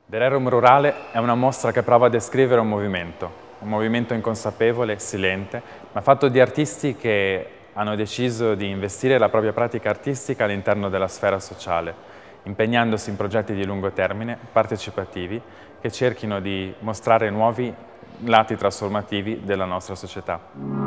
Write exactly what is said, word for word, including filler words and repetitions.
Vererum Rurale è una mostra che prova a descrivere un movimento, un movimento inconsapevole, silente, ma fatto di artisti che hanno deciso di investire la propria pratica artistica all'interno della sfera sociale, impegnandosi in progetti di lungo termine, partecipativi, che cerchino di mostrare nuovi lati trasformativi della nostra società.